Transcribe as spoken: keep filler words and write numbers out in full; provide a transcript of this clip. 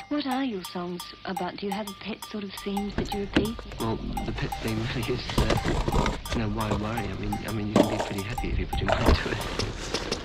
What are your songs about? Do you have pet sort of themes that you repeat? Well, the pet theme really is, uh, you know, why worry? I mean, I mean, you can be pretty happy if you put your mind to it.